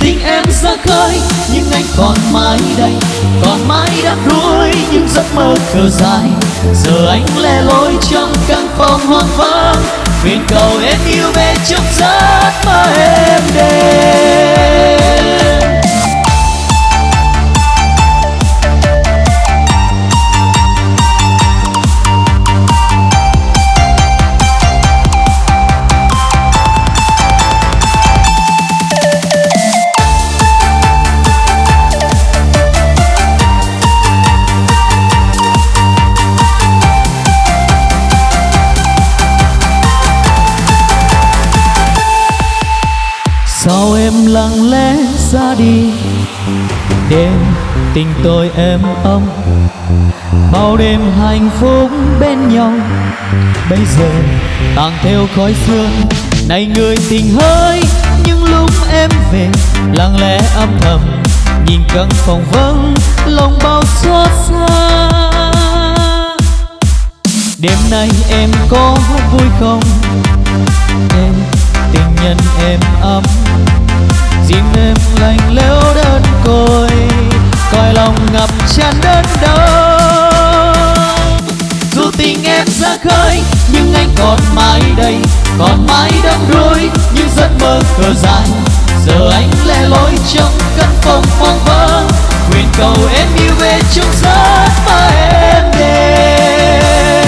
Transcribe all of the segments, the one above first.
tình em ra khơi nhưng anh còn mãi đây, còn mãi đắm đuối những giấc mơ khờ dài. Giờ anh lẻ loi trong căn phòng hoang vắng, nguyện cầu em yêu về trong giấc mơ em đêm. Sao em lặng lẽ ra đi, đêm tình tôi êm ấm, bao đêm hạnh phúc bên nhau. Bây giờ tàn theo khói sương, này người tình hỡi, những lúc em về lặng lẽ âm thầm, nhìn căn phòng vắng lòng bao xót xa. Đêm nay em có vui không? Đêm tình nhân em ấm, riêng em lạnh lẽo đơn côi, cõi lòng ngập tràn đơn đau. Dù tình em ra khơi nhưng anh còn mãi đây, còn mãi đắm đuối những giấc mơ khờ dài. Giờ anh lẻ loi trong căn phòng hoang vắng, nguyện cầu em yêu về trong giấc mơ em đêm.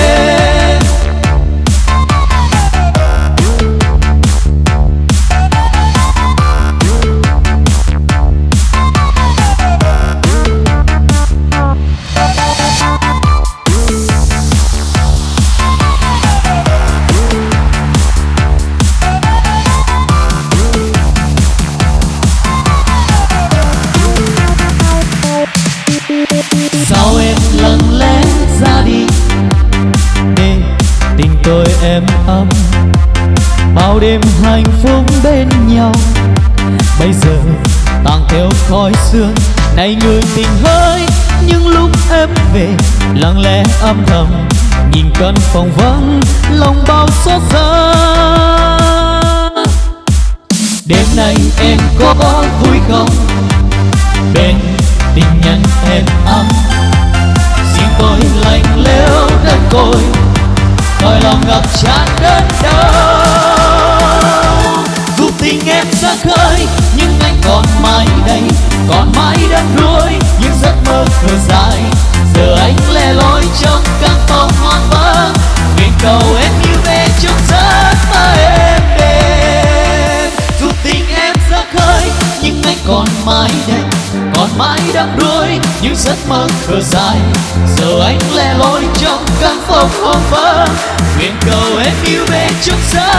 Sao em lặng lẽ ra đi, để tình tôi êm ấm, bao đêm hạnh phúc bên nhau. Bây giờ tàn theo khói sương, này người tình hỡi, những lúc em về lặng lẽ âm thầm, nhìn căn phòng vắng lòng bao xót xa. Đêm nay em có vui không? Bên tình nhân em ấm, riêng tôi lạnh lẽo đơn côi, cõi lòng ngập tràn đơn đau. Dù tình em ra khơi nhưng anh còn mãi đây, còn mãi đắm đuối những giấc mơ khờ dài. Giờ anh lẻ loi trong căn phòng hoang vắng, nguyện cầu em yêu về trong giấc mơ em đêm. Dù tình em ra khơi nhưng anh còn mãi đây, còn mãi đắm đuối những giấc mơ khờ dài. Giờ anh lẻ loi trong căn phòng hoang vắng, nguyện cầu em yêu về trong giấc